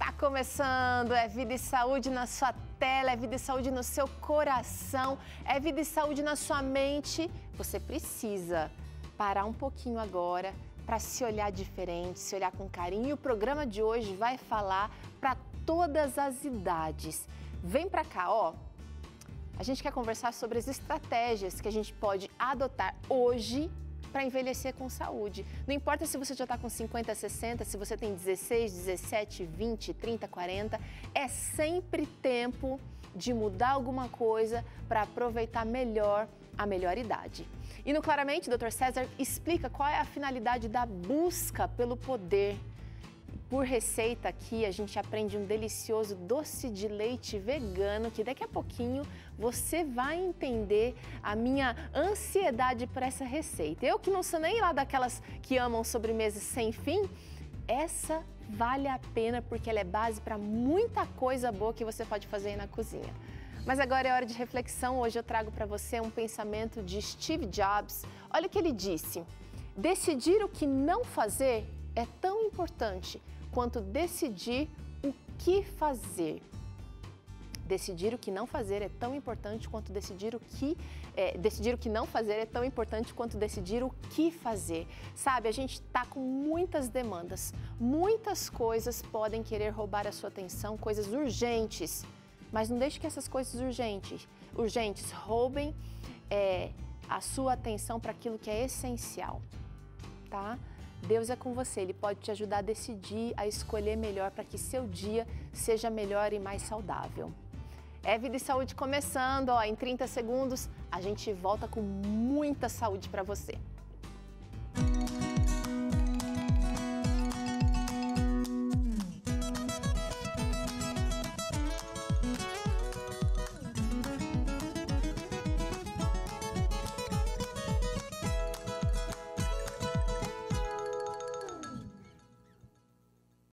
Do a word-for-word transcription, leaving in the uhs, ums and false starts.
Está começando, é Vida e Saúde na sua tela, é Vida e Saúde no seu coração, é Vida e Saúde na sua mente. Você precisa parar um pouquinho agora para se olhar diferente, se olhar com carinho. E o programa de hoje vai falar para todas as idades. Vem para cá, ó. A gente quer conversar sobre as estratégias que a gente pode adotar hoje para envelhecer com saúde. Não importa se você já está com cinquenta, sessenta, se você tem dezesseis, dezessete, vinte, trinta, quarenta, é sempre tempo de mudar alguma coisa para aproveitar melhor a melhor idade. E no Claramente, doutor César explica qual é a finalidade da busca pelo poder. Por receita aqui, a gente aprende um delicioso doce de leite vegano, que daqui a pouquinho você vai entender a minha ansiedade por essa receita. Eu que não sou nem lá daquelas que amam sobremesas sem fim, essa vale a pena porque ela é base para muita coisa boa que você pode fazer aí na cozinha. Mas agora é hora de reflexão. Hoje eu trago para você um pensamento de Steve Jobs. Olha o que ele disse: decidir o que não fazer é tão importante quanto decidir o que fazer. Decidir o que não fazer é tão importante quanto decidir o que é, decidir o que não fazer é tão importante quanto decidir o que fazer. Sabe, a gente está com muitas demandas, muitas coisas podem querer roubar a sua atenção, coisas urgentes, mas não deixe que essas coisas urgentes, urgentes roubem é, a sua atenção para aquilo que é essencial, tá? Deus é com você, Ele pode te ajudar a decidir, a escolher melhor para que seu dia seja melhor e mais saudável. É Vida e Saúde começando, ó, em trinta segundos a gente volta com muita saúde para você.